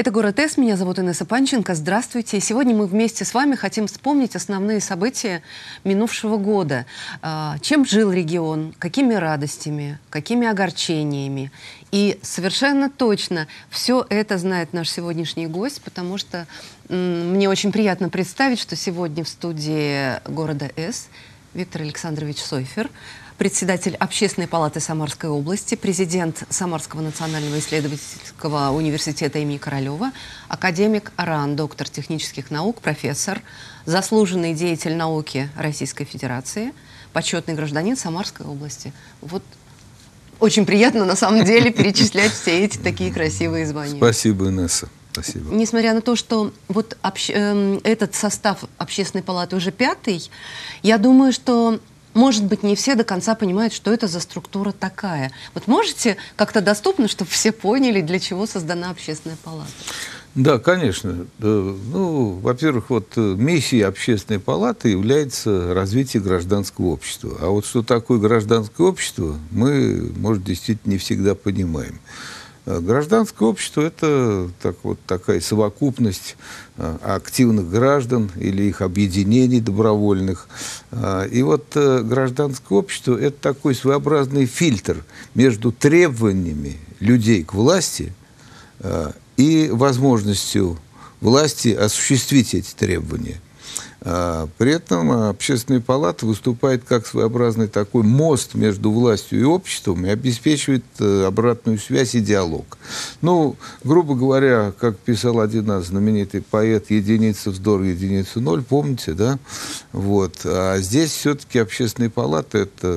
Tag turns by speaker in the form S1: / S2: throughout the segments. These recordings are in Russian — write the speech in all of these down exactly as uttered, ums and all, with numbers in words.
S1: Это «Город С», меня зовут Инесса Панченко. Здравствуйте. Сегодня мы вместе с вами хотим вспомнить основные события минувшего года. Чем жил регион, какими радостями, какими огорчениями. И совершенно точно все это знает наш сегодняшний гость, потому что мне очень приятно представить, что сегодня в студии «Города С» Виктор Александрович Сойфер, председатель Общественной палаты Самарской области, президент Самарского национального исследовательского университета имени Королева, академик РАН, доктор технических наук, профессор, заслуженный деятель науки Российской Федерации, почетный гражданин Самарской области. Вот очень приятно на самом деле перечислять все эти такие красивые звания.
S2: Спасибо, Инесса. Спасибо.
S1: Несмотря на то, что вот общ... э, этот состав Общественной палаты уже пятый, я думаю, что может быть, не все до конца понимают, что это за структура такая. Вот можете как-то доступно, чтобы все поняли, для чего создана Общественная палата?
S2: Да, конечно. Ну, во-первых, вот миссией Общественной палаты является развитие гражданского общества. А вот что такое гражданское общество, мы, может, действительно не всегда понимаем. Гражданское общество – это так, вот такая совокупность активных граждан или их объединений добровольных. И вот гражданское общество – это такой своеобразный фильтр между требованиями людей к власти и возможностью власти осуществить эти требования. При этом Общественная палата выступает как своеобразный такой мост между властью и обществом и обеспечивает обратную связь и диалог. Ну, грубо говоря, как писал один наш знаменитый поэт, единица вздор, единица ноль, помните, да? Вот. А здесь все-таки Общественная палата – это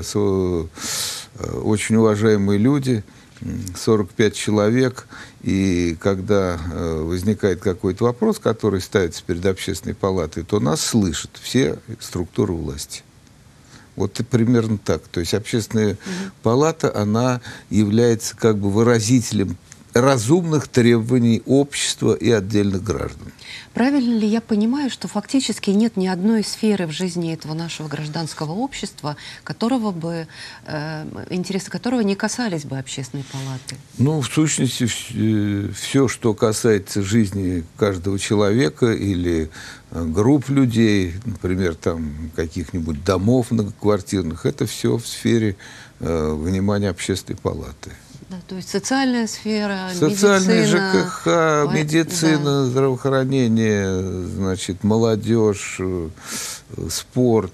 S2: очень уважаемые люди, сорок пять человек, и когда э, возникает какой-то вопрос, который ставится перед Общественной палатой, то нас слышат все структуры власти. Вот и примерно так. То есть Общественная mm-hmm. палата, она является как бы выразителем разумных требований общества и отдельных граждан.
S1: Правильно ли я понимаю, что фактически нет ни одной сферы в жизни этого нашего гражданского общества, которого бы, э, интересы которого не касались бы Общественной палаты?
S2: Ну, в сущности, все, что касается жизни каждого человека или групп людей, например, там каких-нибудь домов многоквартирных, это все в сфере э, внимания Общественной палаты.
S1: Да, то есть социальная сфера,
S2: Социальная
S1: медицина,
S2: ЖКХ, медицина, да. здравоохранение, значит, молодежь, спорт,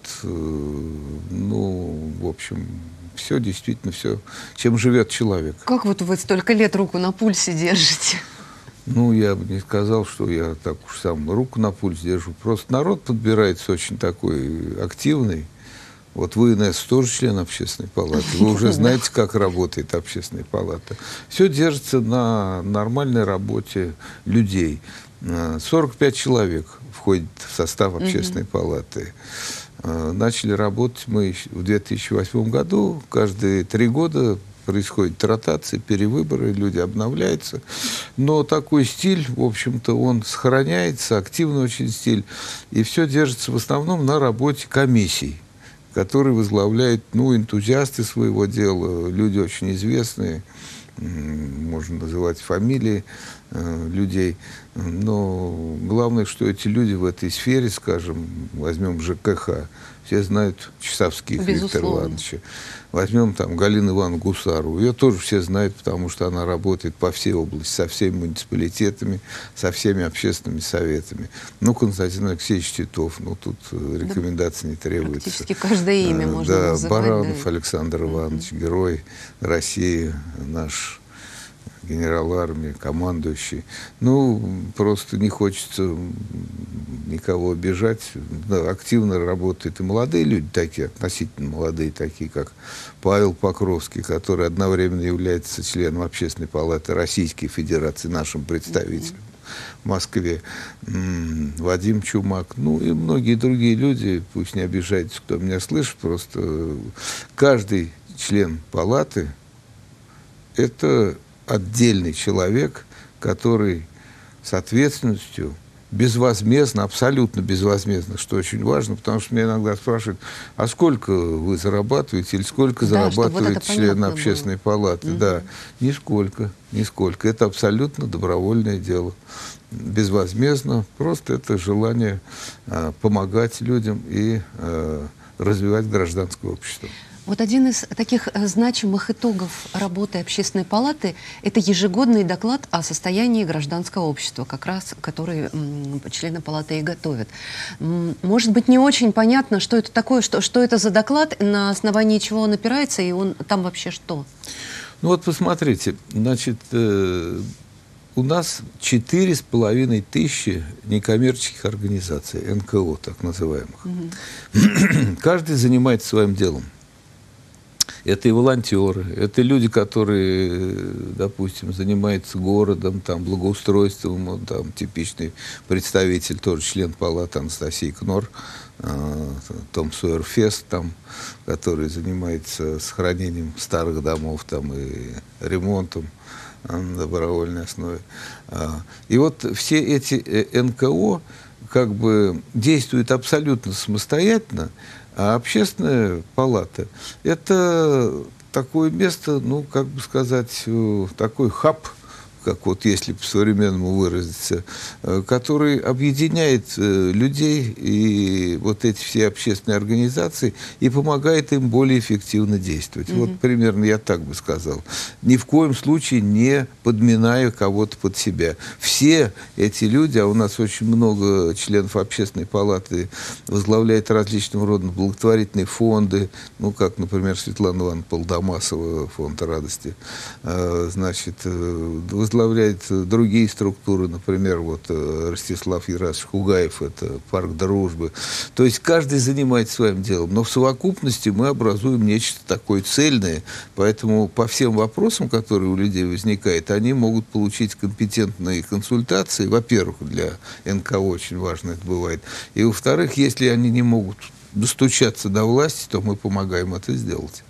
S2: ну, в общем, все действительно, все, чем живет человек.
S1: Как вот вы столько лет руку на пульсе держите?
S2: Ну, я бы не сказал, что я так уж сам руку на пульс держу. Просто народ подбирается очень такой активный. Вот вы, Инесса, тоже член Общественной палаты. Вы уже знаете, как работает Общественная палата. Все держится на нормальной работе людей. сорок пять человек входит в состав Общественной палаты. Начали работать мы в две тысячи восьмом году. Каждые три года происходит ротация, перевыборы, люди обновляются. Но такой стиль, в общем-то, он сохраняется, активный очень стиль. И все держится в основном на работе комиссий, который возглавляет, ну, энтузиасты своего дела, люди очень известные, можно называть фамилии э, людей, но главное, что эти люди в этой сфере, скажем, возьмем ЖКХ, все знают Часовских Виктора Ивановича. Возьмем там Галину Ивановну Гусарову. Ее тоже все знают, потому что она работает по всей области, со всеми муниципалитетами, со всеми общественными советами. Ну, Константин Алексеевич Титов, ну, тут рекомендаций да, не требуется.
S1: Практически каждое имя а, можно
S2: да,
S1: называть.
S2: Баранов
S1: да.
S2: Александр Иванович, mm-hmm. герой России, наш генерал армии, командующий. Ну, просто не хочется никого обижать. Да, активно работают и молодые люди, такие, относительно молодые, такие как Павел Покровский, который одновременно является членом Общественной палаты Российской Федерации, нашим представителем в Москве, Вадим Чумак, ну и многие другие люди, пусть не обижайтесь, кто меня слышит, просто каждый член палаты – это отдельный человек, который с ответственностью безвозмездно, абсолютно безвозмездно, что очень важно, потому что меня иногда спрашивают, а сколько вы зарабатываете или сколько да, зарабатывает вот член общественной было. палаты? Угу. Да, нисколько, нисколько. Это абсолютно добровольное дело. Безвозмездно, просто это желание а, помогать людям и а, развивать гражданское общество.
S1: Вот один из таких значимых итогов работы Общественной палаты – это ежегодный доклад о состоянии гражданского общества, как раз который м, члены палаты и готовят. М, может быть, не очень понятно, что это такое, что, что это за доклад, на основании чего он опирается, и он там вообще что?
S2: Ну вот посмотрите, значит, э, у нас четыре с половиной тысячи некоммерческих организаций, эн ка о так называемых. Угу. Каждый занимается своим делом. Это и волонтеры, это люди, которые, допустим, занимаются городом, там, благоустройством, вот, там, типичный представитель, тоже член палаты Анастасия Кнор, э, Том Сойер Фест, там, который занимается сохранением старых домов там, и ремонтом на добровольной основе. И вот все эти эн ка о как бы действуют абсолютно самостоятельно, а Общественная палата – это такое место, ну, как бы сказать, такой хаб, как вот если по-современному выразиться, который объединяет людей и вот эти все общественные организации и помогает им более эффективно действовать. Mm-hmm. Вот примерно я так бы сказал. Ни в коем случае не подминая кого-то под себя. Все эти люди, а у нас очень много членов Общественной палаты возглавляют различного рода благотворительные фонды, ну, как, например, Светлана Ивановна Полдамасова, фонд радости, значит, возглавляет другие структуры, например, вот Ростислав Ярасович Хугаев, это парк дружбы. То есть каждый занимается своим делом, но в совокупности мы образуем нечто такое цельное, поэтому по всем вопросам, которые у людей возникают, они могут получить компетентные консультации, во-первых, для эн ка о очень важно это бывает, и во-вторых, если они не могут достучаться до власти, то мы помогаем это сделать.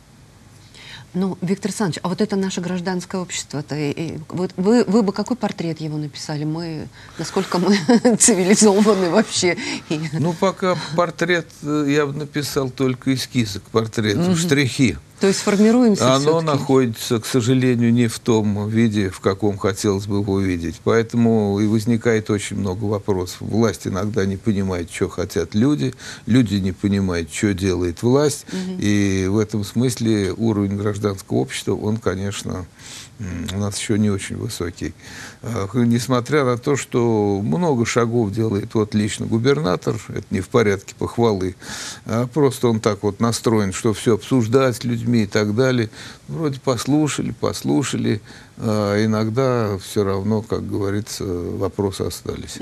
S1: Ну, Виктор Александрович, а вот это наше гражданское общество, -то, и, и, вот вы, вы бы какой портрет его написали? Мы, насколько мы цивилизованы вообще?
S2: Ну, пока портрет я бы написал только эскизы к портрету, угу. штрихи.
S1: То есть формируемся
S2: Оно находится, к сожалению, не в том виде, в каком хотелось бы его видеть. Поэтому и возникает очень много вопросов. Власть иногда не понимает, что хотят люди. Люди не понимают, что делает власть. Угу. И в этом смысле уровень гражданского общества, он, конечно, у нас еще не очень высокий. Несмотря на то, что много шагов делает вот лично губернатор, это не в порядке похвалы, а просто он так вот настроен, что все обсуждать с людьми и так далее. Вроде послушали, послушали, а иногда все равно, как говорится, вопросы остались.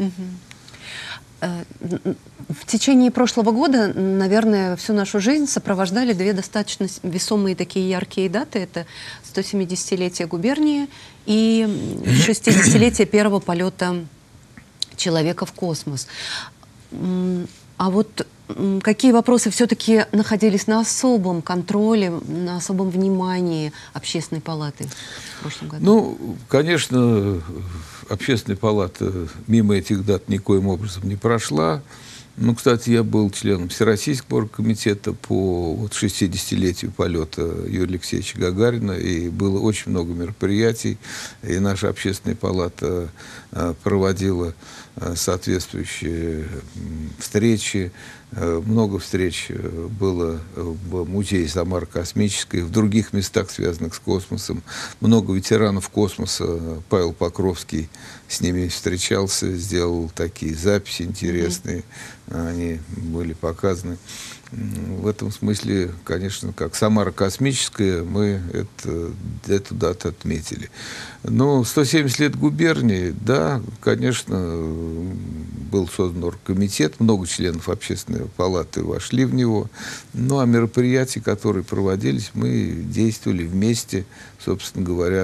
S1: В течение прошлого года, наверное, всю нашу жизнь сопровождали две достаточно весомые такие яркие даты. Это сто семидесятилетие губернии и шестидесятилетие первого полета человека в космос. А вот какие вопросы все-таки находились на особом контроле, на особом внимании Общественной палаты в прошлом году?
S2: Ну, конечно, Общественная палата мимо этих дат никоим образом не прошла. Ну, кстати, я был членом Всероссийского оргкомитета по вот, шестидесятилетию полета Юрия Алексеевича Гагарина, и было очень много мероприятий, и наша Общественная палата а, проводила а, соответствующие встречи. Много встреч было в музее Самары Космической, в других местах, связанных с космосом. Много ветеранов космоса. Павел Покровский с ними встречался, сделал такие записи интересные. Mm-hmm. Они были показаны. В этом смысле, конечно, как Самара Космическая, мы это, эту дату отметили. Но сто семьдесят лет губернии, да, конечно, был создан оргкомитет, много членов Общественной палаты вошли в него. Ну, а мероприятия, которые проводились, мы действовали вместе, собственно говоря,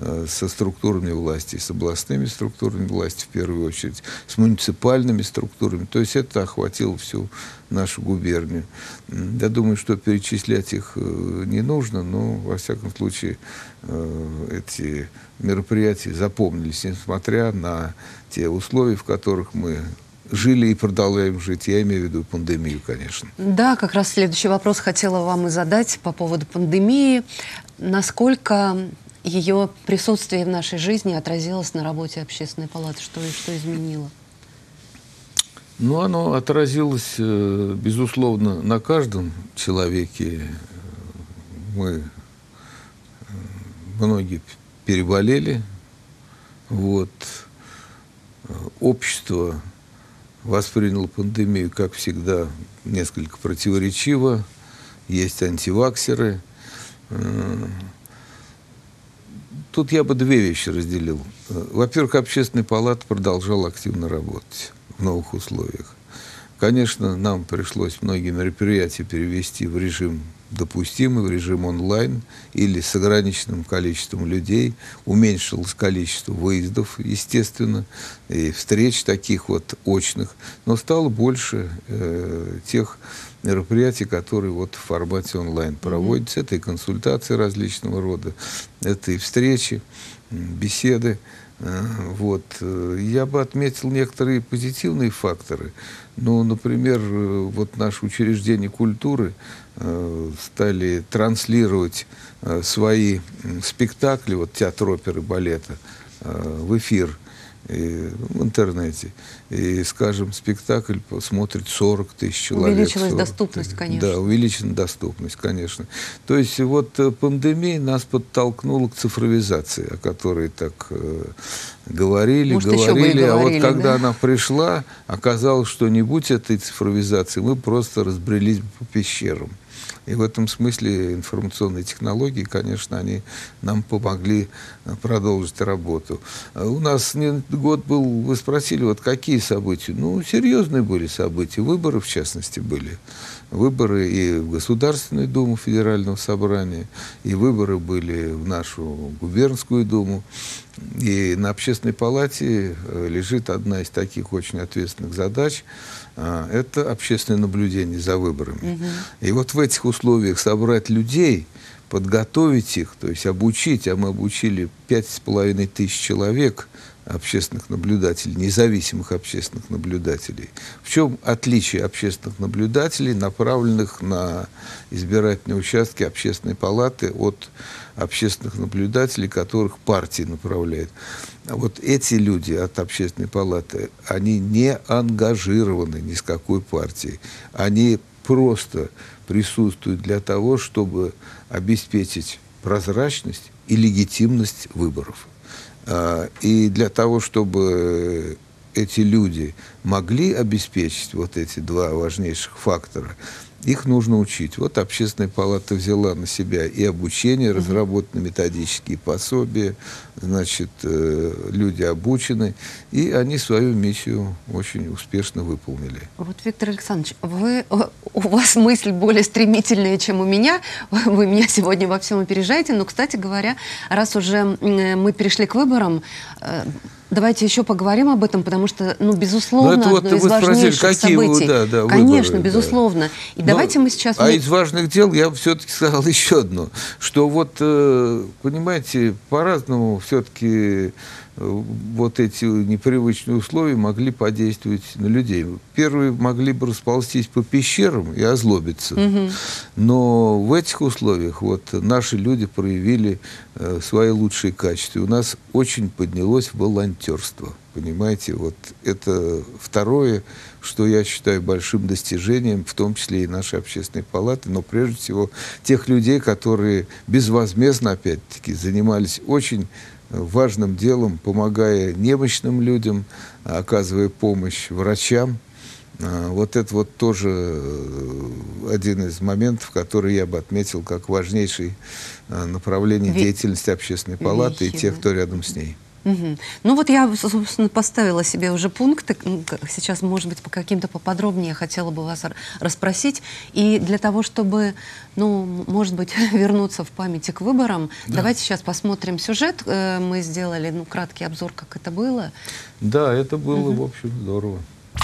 S2: э, со структурами власти, с областными структурами власти в первую очередь, с муниципальными структурами. То есть это охватило всю нашу губернию. Я думаю, что перечислять их э, не нужно, но, во всяком случае, э, эти мероприятия запомнились, несмотря на те условия, в которых мы жили и продолжаем жить. Я имею в виду пандемию, конечно.
S1: Да, как раз следующий вопрос хотела вам и задать по поводу пандемии. Насколько ее присутствие в нашей жизни отразилось на работе Общественной палаты? Что, что изменило?
S2: Ну, оно отразилось, безусловно, на каждом человеке. Мы многие переболели. Вот. Общество восприняло пандемию, как всегда, несколько противоречиво. Есть антиваксеры. Тут я бы две вещи разделил. Во-первых, Общественная палата продолжала активно работать в новых условиях. Конечно, нам пришлось многие мероприятия перевести в режим допустимый, в режим онлайн или с ограниченным количеством людей. Уменьшилось количество выездов, естественно, и встреч таких вот очных. Но стало больше э, тех мероприятий, которые вот в формате онлайн проводятся. Mm-hmm. Это и консультации различного рода, это и встречи, беседы. Вот. Я бы отметил некоторые позитивные факторы. Ну, например, вот наши учреждения культуры э, стали транслировать э, свои спектакли, вот театр оперы и балета, э, в эфир, и, в интернете. И, скажем, спектакль смотрит сорок тысяч человек.
S1: Увеличилась доступность, конечно.
S2: Да, увеличена доступность, конечно. То есть вот пандемия нас подтолкнула к цифровизации, о которой так э, говорили,
S1: Может,
S2: говорили. А
S1: говорили,
S2: вот когда
S1: да?
S2: она пришла, оказалось, что не будь этой цифровизации, мы просто разбрелись по пещерам. И в этом смысле информационные технологии, конечно, они нам помогли продолжить работу. У нас год был, вы спросили, вот какие события? Ну, серьезные были события. Выборы, в частности, были. Выборы и в Государственную Думу Федерального собрания, и выборы были в нашу губернскую думу. И на Общественной палате лежит одна из таких очень ответственных задач. Это общественное наблюдение за выборами. Угу. И вот в этих условиях собрать людей, подготовить их, то есть обучить, а мы обучили пять с половиной тысяч человек, общественных наблюдателей, независимых общественных наблюдателей. В чем отличие общественных наблюдателей, направленных на избирательные участки Общественной палаты, от общественных наблюдателей, которых партии направляет? Вот эти люди от Общественной палаты, они не ангажированы ни с какой партией. Они просто присутствуют для того, чтобы обеспечить прозрачность и легитимность выборов. И для того, чтобы эти люди могли обеспечить вот эти два важнейших фактора, их нужно учить. Вот Общественная палата взяла на себя и обучение, разработаны методические пособия, значит, люди обучены, и они свою миссию очень успешно выполнили.
S1: Вот, Виктор Александрович, вы, у вас мысль более стремительная, чем у меня. Вы меня сегодня во всем опережаете. Но, кстати говоря, раз уже мы перешли к выборам, давайте еще поговорим об этом, потому что, ну, безусловно,
S2: вот
S1: одно из важнейших
S2: спросили,
S1: событий.
S2: Да, да,
S1: Конечно,
S2: выборы,
S1: безусловно.
S2: Да.
S1: И давайте
S2: Но,
S1: мы сейчас...
S2: А из важных дел я все-таки сказал еще одно, что вот, понимаете, по-разному все-таки вот эти непривычные условия могли подействовать на людей. Первые могли бы расползтись по пещерам и озлобиться. Угу. Но в этих условиях вот наши люди проявили э, свои лучшие качества. У нас очень поднялось волонтерство. Понимаете, вот это второе, что я считаю большим достижением, в том числе и нашей Общественной палаты, но прежде всего тех людей, которые безвозмездно, опять-таки, занимались очень важным делом, помогая немощным людям, оказывая помощь врачам. Вот это вот тоже один из моментов, который я бы отметил как важнейший направление Ви... деятельности Общественной палаты Вещи, и тех, кто рядом с ней.
S1: Угу. Ну вот я, собственно, поставила себе уже пункты. Сейчас, может быть, по каким-то поподробнее хотела бы вас расспросить. И для того, чтобы, ну, может быть, вернуться в памяти к выборам, да. Давайте сейчас посмотрим сюжет. Мы сделали, ну, краткий обзор, как это было.
S2: Да, это было, угу. в общем, здорово.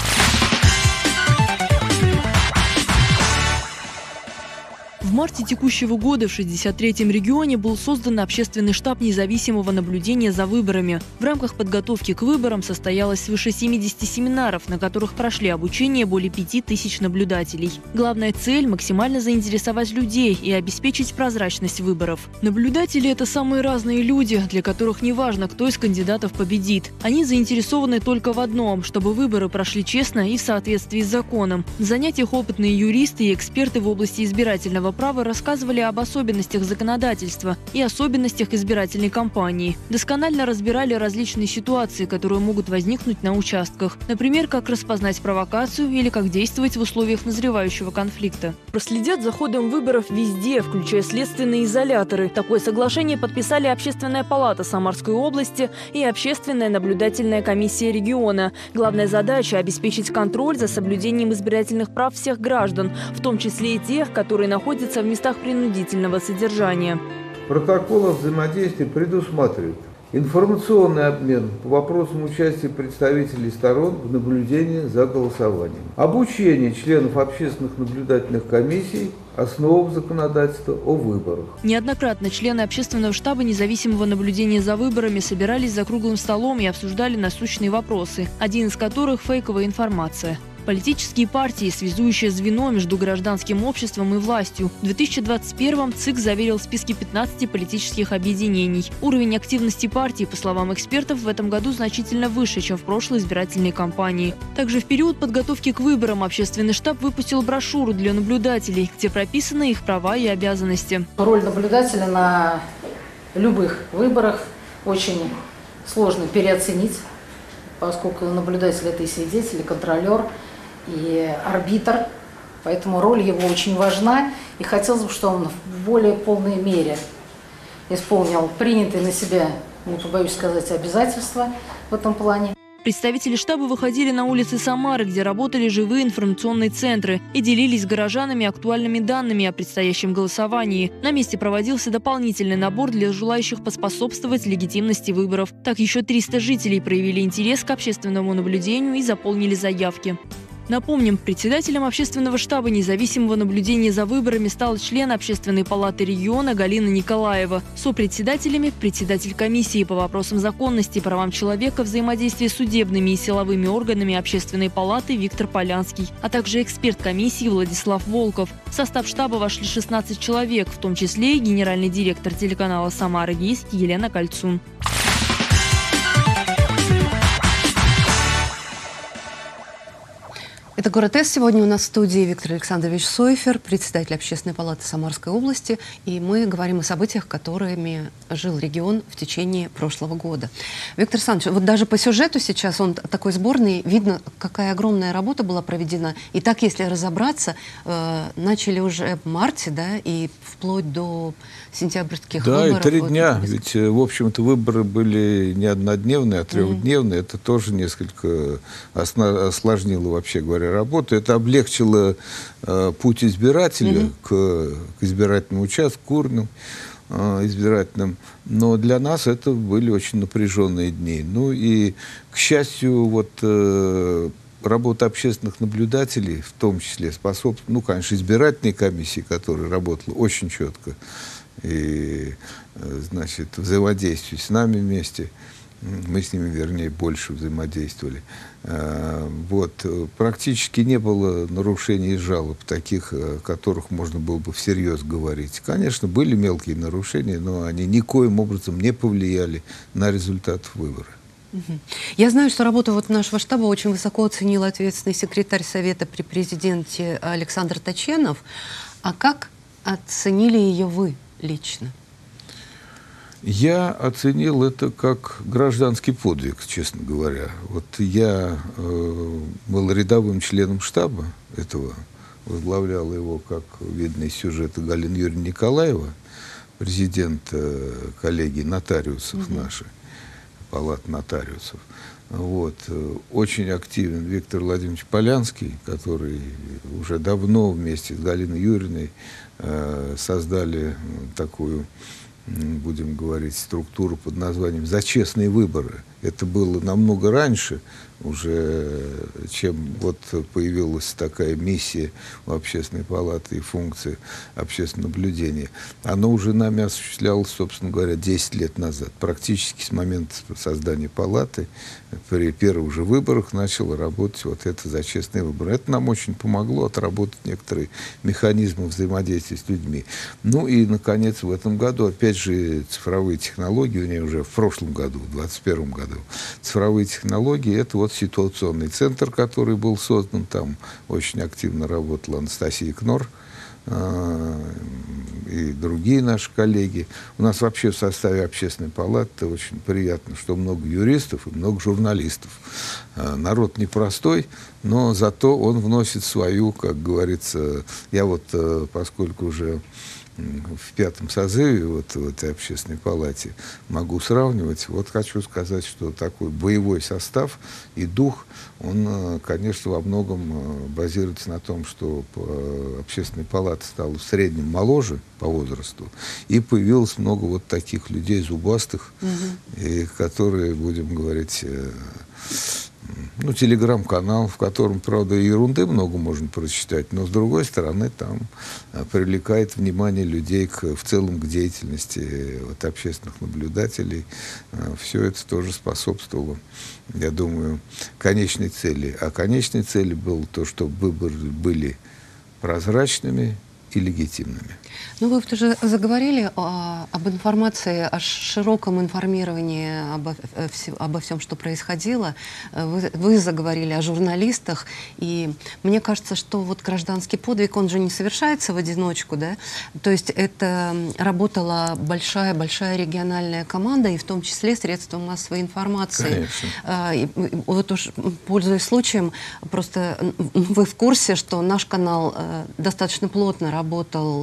S3: В марте текущего года в шестьдесят третьем регионе был создан общественный штаб независимого наблюдения за выборами. В рамках подготовки к выборам состоялось свыше семидесяти семинаров, на которых прошли обучение более пяти тысяч наблюдателей. Главная цель – максимально заинтересовать людей и обеспечить прозрачность выборов. Наблюдатели – это самые разные люди, для которых не важно, кто из кандидатов победит. Они заинтересованы только в одном – чтобы выборы прошли честно и в соответствии с законом. На занятиях опытные юристы и эксперты в области избирательного права рассказывали об особенностях законодательства и особенностях избирательной кампании. Досконально разбирали различные ситуации, которые могут возникнуть на участках. Например, как распознать провокацию или как действовать в условиях назревающего конфликта. Проследят за ходом выборов везде, включая следственные изоляторы. Такое соглашение подписали Общественная палата Самарской области и Общественная наблюдательная комиссия региона. Главная задача – обеспечить контроль за соблюдением избирательных прав всех граждан, в том числе и тех, которые находятся в местах принудительного содержания.
S2: Протокол о взаимодействии предусматривает информационный обмен по вопросам участия представителей сторон в наблюдении за голосованием, обучение членов общественных наблюдательных комиссий основам законодательства о выборах.
S3: Неоднократно члены общественного штаба независимого наблюдения за выборами собирались за круглым столом и обсуждали насущные вопросы, один из которых – фейковая информация. Политические партии – связующее звено между гражданским обществом и властью. В две тысячи двадцать первом ЦИК заверил списки пятнадцати политических объединений. Уровень активности партий, по словам экспертов, в этом году значительно выше, чем в прошлой избирательной кампании. Также в период подготовки к выборам общественный штаб выпустил брошюру для наблюдателей, где прописаны их права и обязанности.
S4: Роль наблюдателя на любых выборах очень сложно переоценить, поскольку наблюдатель – это и свидетель, и контролер, и арбитр, поэтому роль его очень важна, и хотелось бы, чтобы он в более полной мере исполнил принятые на себя, не побоюсь сказать, обязательства в этом плане.
S3: Представители штаба выходили на улицы Самары, где работали живые информационные центры, и делились с горожанами актуальными данными о предстоящем голосовании. На месте проводился дополнительный набор для желающих поспособствовать легитимности выборов. Так еще триста жителей проявили интерес к общественному наблюдению и заполнили заявки. Напомним, председателем общественного штаба независимого наблюдения за выборами стал член Общественной палаты региона Галина Николаева. Сопредседателями – председатель комиссии по вопросам законности, правам человека, взаимодействия с судебными и силовыми органами Общественной палаты Виктор Полянский, а также эксперт комиссии Владислав Волков. В состав штаба вошли шестнадцать человек, в том числе и генеральный директор телеканала «Самара-Гейск» Елена Кольцун.
S1: Это «Город С». Сегодня у нас в студии Виктор Александрович Сойфер, председатель Общественной палаты Самарской области. И мы говорим о событиях, которыми жил регион в течение прошлого года. Виктор Александрович, вот даже по сюжету сейчас, он такой сборный, видно, какая огромная работа была проведена. И так, если разобраться, э, начали уже в марте, да, и вплоть до сентябрьских
S2: да,
S1: выборов.
S2: Да, и три
S1: вот,
S2: дня. Ведь, в общем-то, выборы были не однодневные, а трехдневные. Mm-hmm. Это тоже несколько осложнило, вообще говоря, работу. Это облегчило э, путь избирателя mm-hmm. к, к избирательному участку, к урнам э, избирательным. Но для нас это были очень напряженные дни. Ну и, к счастью, вот э, работа общественных наблюдателей, в том числе способствует, ну, конечно, избирательной комиссии, которая работала очень четко, и, значит, взаимодействие с нами вместе. Мы с ними, вернее, больше взаимодействовали. Вот. Практически не было нарушений и жалоб, таких, о которых можно было бы всерьез говорить. Конечно, были мелкие нарушения, но они никоим образом не повлияли на результат выбора.
S1: Я знаю, что работу вот нашего штаба очень высоко оценил ответственный секретарь Совета при президенте Александр Точенов. А как оценили ее вы лично?
S2: Я оценил это как гражданский подвиг, честно говоря. Вот я э, был рядовым членом штаба этого, возглавляла его, как видно из сюжета, Галина Юрьевна Николаева, президент э, коллегии нотариусов mm-hmm. нашей. палат нотариусов. Вот. Очень активен Виктор Владимирович Полянский, который уже давно вместе с Галиной Юрьевной э, создали такую, будем говорить, структуру под названием «За честные выборы». Это было намного раньше, уже, чем вот появилась такая миссия у Общественной палаты и функция общественного наблюдения. Оно уже нами осуществлялось, собственно говоря, десять лет назад. Практически с момента создания палаты при первых же выборах начало работать вот это «За честные выборы». Это нам очень помогло отработать некоторые механизмы взаимодействия с людьми. Ну и, наконец, в этом году, опять же, цифровые технологии, у нее уже в прошлом году, в двадцать первом году, цифровые технологии, это вот ситуационный центр, который был создан, там очень активно работала Анастасия Кнор э, и другие наши коллеги. У нас вообще в составе Общественной палаты очень приятно, что много юристов и много журналистов. Э, народ непростой, но зато он вносит свою, как говорится, я вот, э, поскольку уже в пятом созыве вот, в этой Общественной палате могу сравнивать. Вот хочу сказать, что такой боевой состав и дух, он, конечно, во многом базируется на том, что Общественная палата стала в среднем моложе по возрасту, и появилось много вот таких людей зубастых, угу. и которые, будем говорить, ну, телеграм-канал, в котором, правда, ерунды много можно прочитать, но, с другой стороны, там а, привлекает внимание людей к, в целом к деятельности вот, общественных наблюдателей. А, все это тоже способствовало, я думаю, конечной цели. А конечной целью было то, чтобы выборы были прозрачными и легитимными.
S1: Ну, вы тоже заговорили о, об информации, о широком информировании обо, обо всем, что происходило. Вы, вы заговорили о журналистах, и мне кажется, что вот гражданский подвиг, он же не совершается в одиночку, да? То есть это работала большая-большая региональная команда, и в том числе средства массовой информации. Конечно. И, вот уж, пользуясь случаем, просто вы в курсе, что наш канал достаточно плотно работал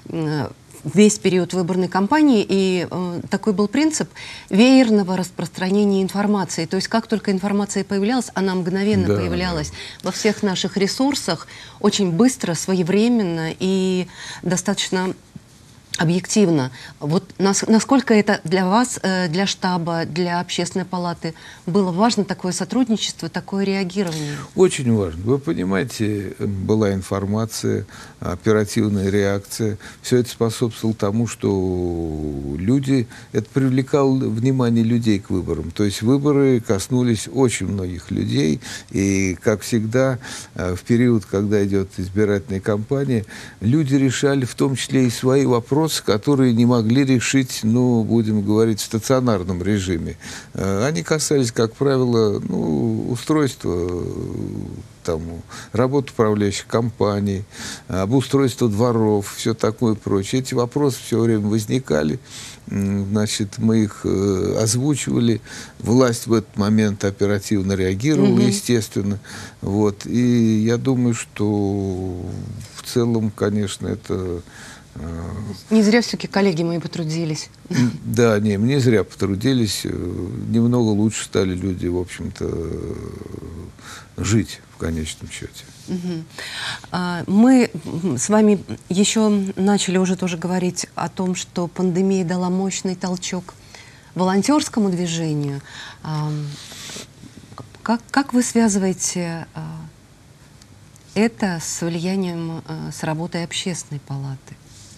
S1: весь период выборной кампании, и э, такой был принцип веерного распространения информации. То есть как только информация появлялась, она мгновенно да, появлялась да. во всех наших ресурсах, очень быстро, своевременно и достаточно объективно. Вот нас, насколько это для вас, для штаба, для Общественной палаты было важно такое сотрудничество, такое реагирование?
S2: Очень важно. Вы понимаете, была информация, оперативная реакция. Все это способствовало тому, что люди, это привлекало внимание людей к выборам. То есть выборы коснулись очень многих людей. И, как всегда, в период, когда идет избирательная кампания, люди решали в том числе и свои вопросы, которые не могли решить, ну, будем говорить, в стационарном режиме. Они касались, как правило, ну, устройства, там, работы управляющих компаний, обустройства дворов, все такое прочее. Эти вопросы все время возникали. Значит, мы их э, озвучивали. Власть в этот момент оперативно реагировала, угу. естественно. Вот. И я думаю, что в целом, конечно, это...
S1: Не зря все-таки коллеги мои потрудились.
S2: Да, не, не зря потрудились. Немного лучше стали люди, в общем-то, жить в конечном счете.
S1: Угу. Мы с вами еще начали уже тоже говорить о том, что пандемия дала мощный толчок волонтерскому движению. Как, как вы связываете это с влиянием, с работой Общественной палаты?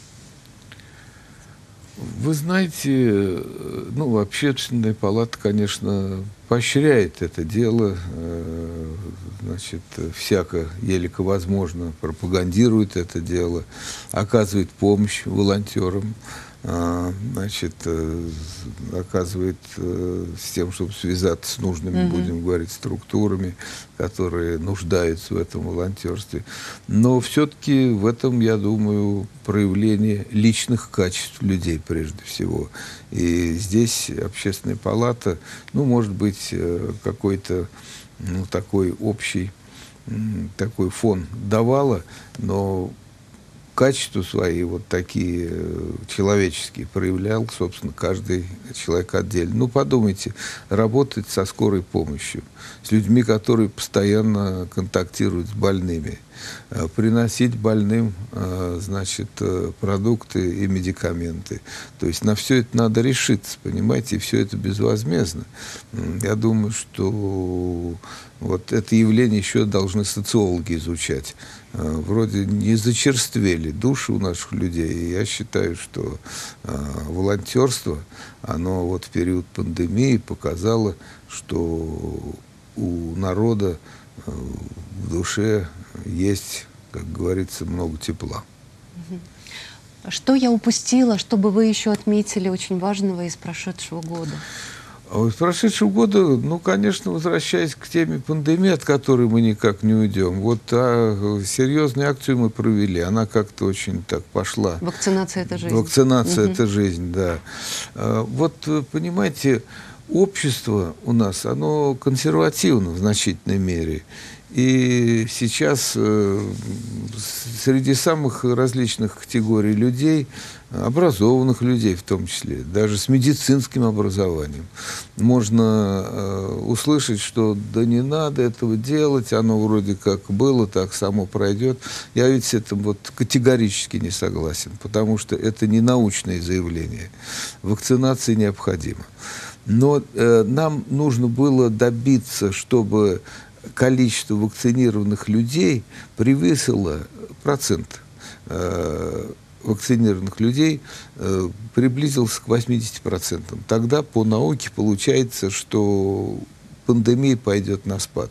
S2: Вы знаете, ну, Общественная палата, конечно, поощряет это дело, значит, всяко, елико возможно, пропагандирует это дело, оказывает помощь волонтерам, значит, оказывает с тем, чтобы связаться с нужными, mm-hmm. будем говорить, структурами, которые нуждаются в этом волонтерстве. Но все-таки в этом, я думаю, проявление личных качеств людей прежде всего. И здесь Общественная палата, ну, может быть, какой-то, ну, такой общий такой фон давала, но качества свои, вот такие человеческие, проявлял, собственно, каждый человек отдельно. Ну, подумайте, работать со скорой помощью, с людьми, которые постоянно контактируют с больными, приносить больным, значит, продукты и медикаменты. То есть на все это надо решиться, понимаете, и все это безвозмездно. Я думаю, что вот это явление еще должны социологи изучать. Вроде не зачерствели души у наших людей. И я считаю, что волонтерство, оно вот в период пандемии показало, что у народа в душе есть, как говорится, много тепла.
S1: Что я упустила, что бы вы еще отметили очень важного из прошедшего года?
S2: Из прошедшего года, ну, конечно, возвращаясь к теме пандемии, от которой мы никак не уйдем, вот а, серьезную акцию мы провели, она как-то очень так пошла.
S1: Вакцинация – это жизнь.
S2: Вакцинация –
S1: угу.
S2: это жизнь, да. А, вот, понимаете, общество у нас, оно консервативно в значительной мере. И сейчас э, среди самых различных категорий людей, образованных людей в том числе, даже с медицинским образованием, можно э, услышать, что да не надо этого делать, оно вроде как было, так само пройдет. Я ведь с этим вот категорически не согласен, потому что это не научное заявление. Вакцинация необходима. Но э, нам нужно было добиться, чтобы количество вакцинированных людей превысило процент э, вакцинированных людей, э, приблизился к восьмидесяти процентам. Тогда по науке получается, что пандемия пойдет на спад.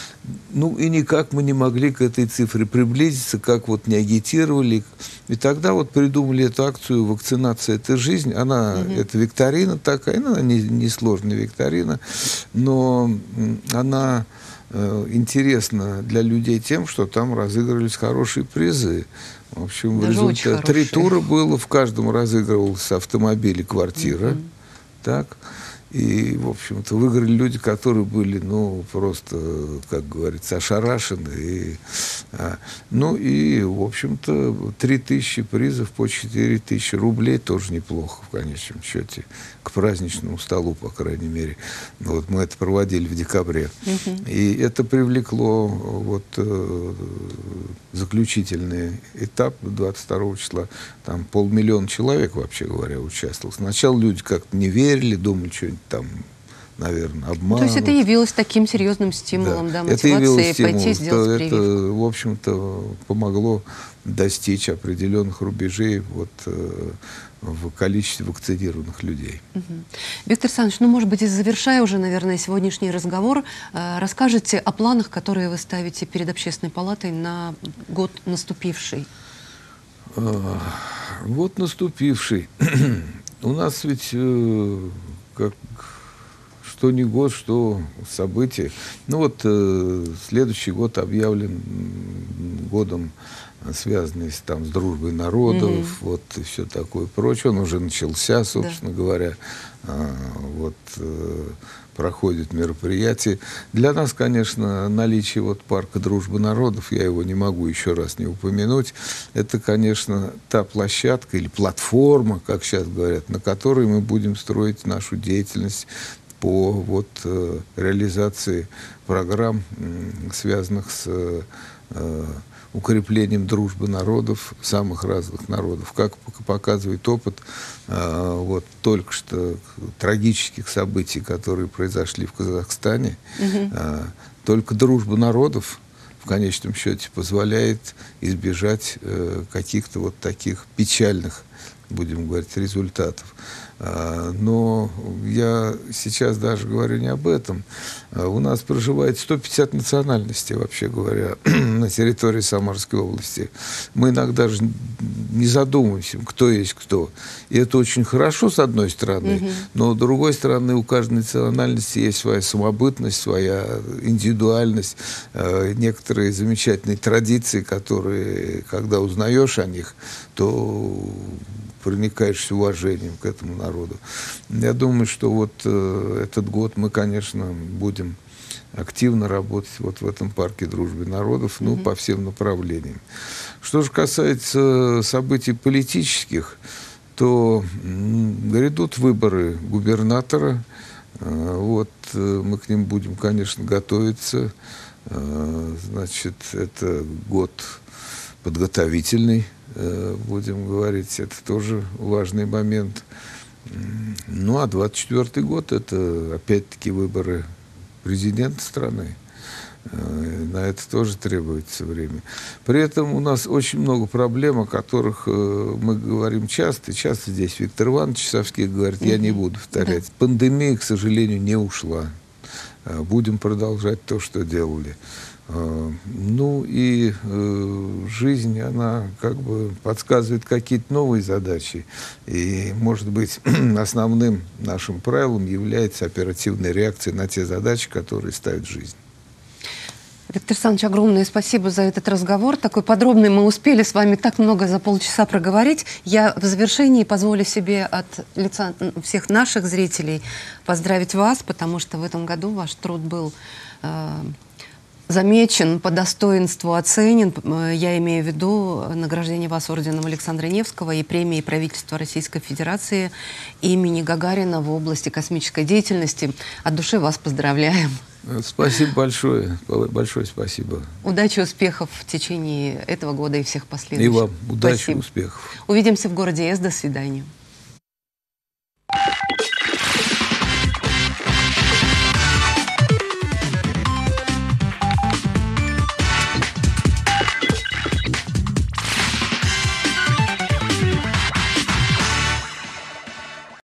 S2: Ну и никак мы не могли к этой цифре приблизиться, как вот не агитировали. И тогда вот придумали эту акцию «Вакцинация – это жизнь». Она, угу. это викторина такая, она не, не сложная викторина, но она интересно для людей тем, что там разыгрывались хорошие призы. В общем,
S1: Даже
S2: в результате три тура было, в каждом разыгрывался автомобиль и квартира. Mm-hmm. Так. И, в общем-то, выиграли люди, которые были, ну, просто, как говорится, ошарашены. И, а, ну, и, в общем-то, три тысячи призов по четыре тысячи рублей тоже неплохо, в конечном счете, к праздничному столу, по крайней мере. Вот мы это проводили в декабре. Uh-huh. И это привлекло вот э, заключительный этап двадцать второго числа. Там полмиллиона человек, вообще говоря, участвовало. Сначала люди как-то не верили, думали, что-нибудь там, наверное, обманут.
S1: То есть это явилось таким серьезным стимулом, да,
S2: да
S1: мотивацией пойти
S2: стимул,
S1: сделать прививку.
S2: Это, в общем-то, помогло достичь определенных рубежей вот, э, в количестве вакцинированных людей.
S1: Угу. Виктор Александрович, ну, может быть, и завершая уже, наверное, сегодняшний разговор, э, расскажите о планах, которые вы ставите перед Общественной палатой на год наступивший.
S2: А, год наступивший. У нас ведь э, как что не год, что события. Ну вот э, следующий год объявлен годом, связанный с, там, с дружбой народов, mm-hmm. вот, и все такое прочее. Он уже начался, собственно да. говоря. А, вот, э, проходит мероприятие. Для нас, конечно, наличие вот парка дружбы народов, я его не могу еще раз не упомянуть, это, конечно, та площадка или платформа, как сейчас говорят, на которой мы будем строить нашу деятельность по вот, э, реализации программ, э, связанных с э, укреплением дружбы народов, самых разных народов. Как показывает опыт э, вот, только что трагических событий, которые произошли в Казахстане, mm-hmm. э, только дружба народов в конечном счете позволяет избежать э, каких-то вот таких печальных, будем говорить, результатов. Но я сейчас даже говорю не об этом. У нас проживает сто пятьдесят национальностей, вообще говоря, на территории Самарской области. Мы иногда даже не задумываемся, кто есть кто. И это очень хорошо, с одной стороны, mm-hmm. но с другой стороны, у каждой национальности есть своя самобытность, своя индивидуальность, некоторые замечательные традиции, которые, когда узнаешь о них, то проникаешься уважением к этому народу. Я думаю, что вот э, этот год мы, конечно, будем активно работать вот в этом парке дружбы народов, ну, mm-hmm. по всем направлениям. Что же касается событий политических, то м, грядут выборы губернатора. Э, вот э, мы к ним будем, конечно, готовиться. Э, значит, это год подготовительный, э, будем говорить, это тоже важный момент. Ну, а двадцать четвёртый год – это опять-таки выборы президента страны. На это тоже требуется время. При этом у нас очень много проблем, о которых мы говорим часто. Часто здесь Виктор Иванович Часовских говорит, я не буду повторять. Да. Пандемия, к сожалению, не ушла. Будем продолжать то, что делали. Ну и э, жизнь, она как бы подсказывает какие-то новые задачи. И, может быть, основным нашим правилом является оперативная реакция на те задачи, которые ставит жизнь.
S1: Виктор Александрович, огромное спасибо за этот разговор. Такой подробный, мы успели с вами так много за полчаса проговорить. Я в завершении позволю себе от лица всех наших зрителей поздравить вас, потому что в этом году ваш труд был э, замечен, по достоинству оценен. Я имею в виду награждение вас орденом Александра Невского и премией правительства Российской Федерации имени Гагарина в области космической деятельности. От души вас поздравляем.
S2: Спасибо большое. Большое спасибо.
S1: Удачи, успехов в течение этого года и всех последующих.
S2: И вам удачи,
S1: спасибо.
S2: Успехов.
S1: Увидимся в городе С. До свидания.